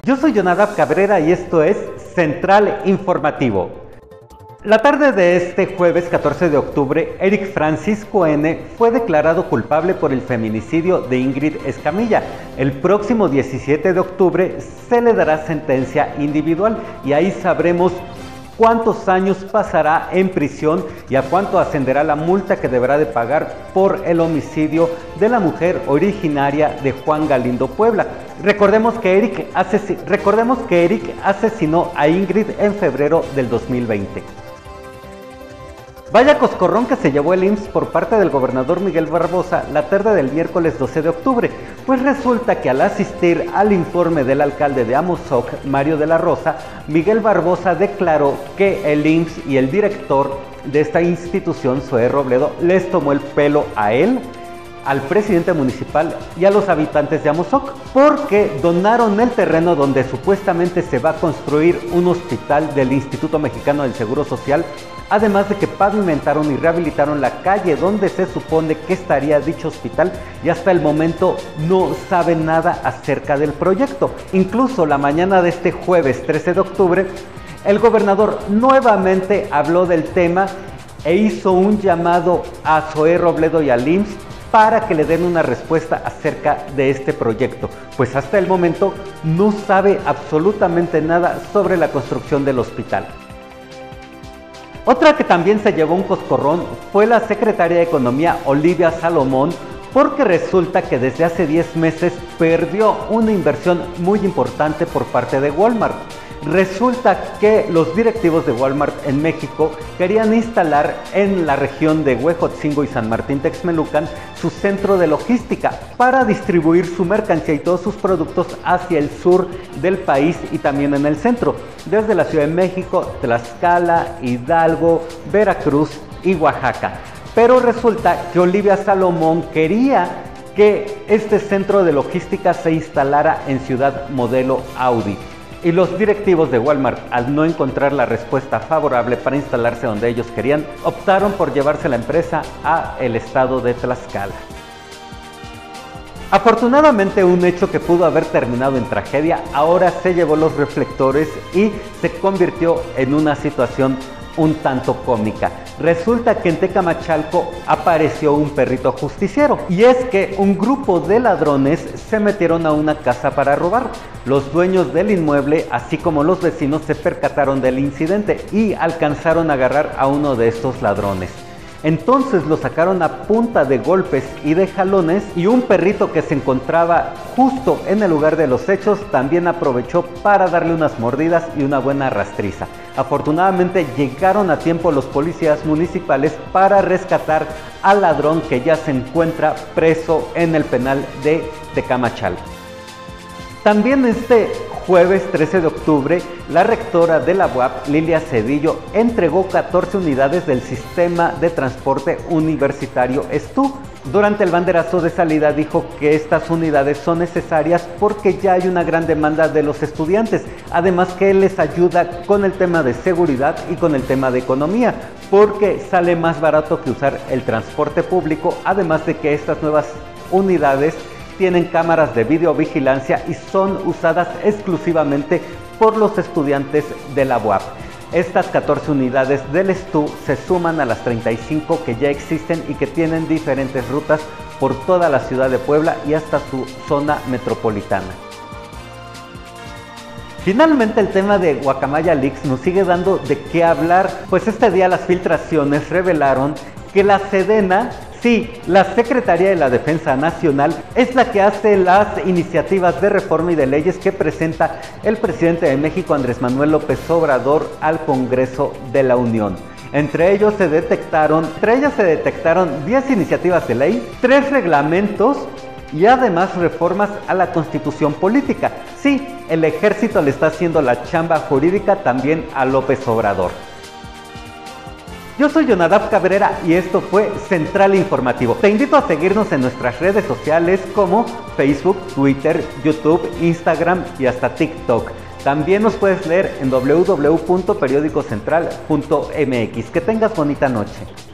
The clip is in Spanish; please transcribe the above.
Yo soy Jonadab Cabrera y esto es Central Informativo. La tarde de este jueves 14 de octubre, Eric Francisco N. fue declarado culpable por el feminicidio de Ingrid Escamilla. El próximo 17 de octubre se le dará sentencia individual y ahí sabremos cuántos años pasará en prisión y a cuánto ascenderá la multa que deberá de pagar por el homicidio de la mujer originaria de Juan Galindo, Puebla. Recordemos que Eric asesinó a Ingrid en febrero del 2020. Vaya coscorrón que se llevó el IMSS por parte del gobernador Miguel Barbosa la tarde del miércoles 12 de octubre, pues resulta que al asistir al informe del alcalde de Amozoc, Mario de la Rosa, Miguel Barbosa declaró que el IMSS y el director de esta institución, Zoé Robledo, les tomó el pelo a él, al presidente municipal y a los habitantes de Amozoc, porque donaron el terreno donde supuestamente se va a construir un hospital del Instituto Mexicano del Seguro Social, además de que pavimentaron y rehabilitaron la calle donde se supone que estaría dicho hospital y hasta el momento no saben nada acerca del proyecto. Incluso la mañana de este jueves 13 de octubre, el gobernador nuevamente habló del tema e hizo un llamado a Zoé Robledo y al IMSS para que le den una respuesta acerca de este proyecto, pues hasta el momento no sabe absolutamente nada sobre la construcción del hospital. Otra que también se llevó un coscorrón fue la secretaria de Economía Olivia Salomón, porque resulta que desde hace 10 meses perdió una inversión muy importante por parte de Walmart. Resulta que los directivos de Walmart en México querían instalar en la región de Huejotzingo y San Martín Texmelucan su centro de logística para distribuir su mercancía y todos sus productos hacia el sur del país y también en el centro, desde la Ciudad de México, Tlaxcala, Hidalgo, Veracruz y Oaxaca. Pero resulta que Olivia Salomón quería que este centro de logística se instalara en Ciudad Modelo Audi. Y los directivos de Walmart, al no encontrar la respuesta favorable para instalarse donde ellos querían, optaron por llevarse la empresa a el estado de Tlaxcala. Afortunadamente, un hecho que pudo haber terminado en tragedia ahora se llevó los reflectores y se convirtió en una situación un tanto cómica. Resulta que en Tecamachalco apareció un perrito justiciero, y es que un grupo de ladrones se metieron a una casa para robar. Los dueños del inmueble, así como los vecinos, se percataron del incidente y alcanzaron a agarrar a uno de estos ladrones. Entonces lo sacaron a punta de golpes y de jalones, y un perrito que se encontraba justo en el lugar de los hechos también aprovechó para darle unas mordidas y una buena rastriza. Afortunadamente llegaron a tiempo los policías municipales para rescatar al ladrón, que ya se encuentra preso en el penal de Tecamachalco. También este jueves 13 de octubre, la rectora de la UAP, Lilia Cedillo, entregó 14 unidades del sistema de transporte universitario STU. Durante el banderazo de salida dijo que estas unidades son necesarias porque ya hay una gran demanda de los estudiantes, además que les ayuda con el tema de seguridad y con el tema de economía, porque sale más barato que usar el transporte público, además de que estas nuevas unidades tienen cámaras de videovigilancia y son usadas exclusivamente por los estudiantes de la UAP. Estas 14 unidades del STU se suman a las 35 que ya existen y que tienen diferentes rutas por toda la ciudad de Puebla y hasta su zona metropolitana. Finalmente, el tema de Guacamaya Leaks nos sigue dando de qué hablar, pues este día las filtraciones revelaron que la Sedena, sí, la Secretaría de la Defensa Nacional, es la que hace las iniciativas de reforma y de leyes que presenta el presidente de México, Andrés Manuel López Obrador, al Congreso de la Unión. Entre ellas se detectaron 10 iniciativas de ley, 3 reglamentos y además reformas a la Constitución política. Sí, el ejército le está haciendo la chamba jurídica también a López Obrador. Yo soy Jonadab Cabrera y esto fue Central Informativo. Te invito a seguirnos en nuestras redes sociales como Facebook, Twitter, YouTube, Instagram y hasta TikTok. También nos puedes leer en www.periodicocentral.mx. Que tengas bonita noche.